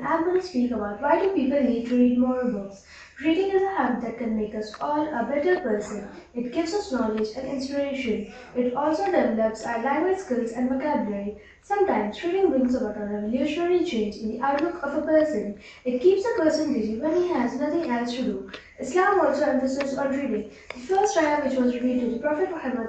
I'm going to speak about why do people need to read more books. Reading is a habit that can make us all a better person. It gives us knowledge and inspiration. It also develops our language skills and vocabulary. Sometimes reading brings about a revolutionary change in the outlook of a person. It keeps a person busy when he has nothing else to do. Islam also emphasizes on reading. The first ayah which was revealed to the Prophet Muhammad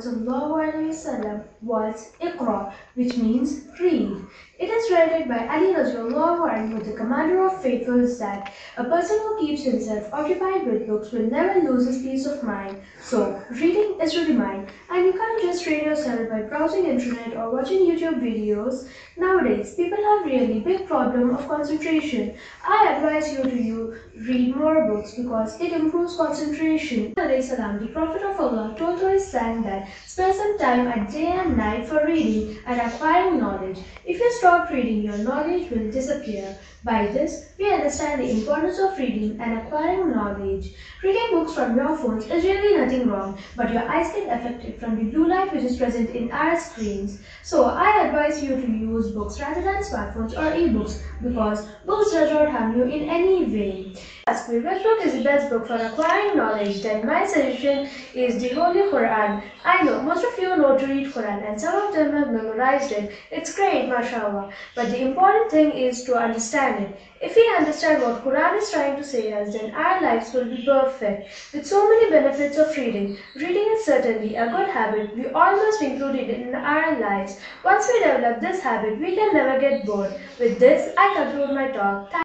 was Iqra, which means read. It is related by Ali radiallahu anhu, the commander of faithful, that a person who keeps himself occupied with books will never lose his peace of mind. So, reading is to the mind, and you can't just train yourself by browsing internet or watching YouTube videos. Nowadays, people have really big problem of concentration. I advise you to read more books because it improves concentration. The Prophet of Allah told to his son that spend some time at day and night for reading and acquiring knowledge. If you stop reading, your knowledge will disappear. By this, we understand the importance of reading and acquiring knowledge. Reading books from your phones is really nothing wrong, but your eyes get affected from the blue light which is present in our screens. So, I advise you to use books rather than smartphones or e-books because books does not harm you in any way. Ask me which book is the best book for acquiring knowledge, then my suggestion is the Holy Quran. I know most of you know to read Quran and some of them have memorized it. It's great, mashallah. But the important thing is to understand it. If we understand what Quran is trying to say us, then our lives will be perfect. With so many benefits of reading, reading is certainly a good habit we all must include it in our lives. Once we develop this habit, we can never get bored. With this, I conclude my talk.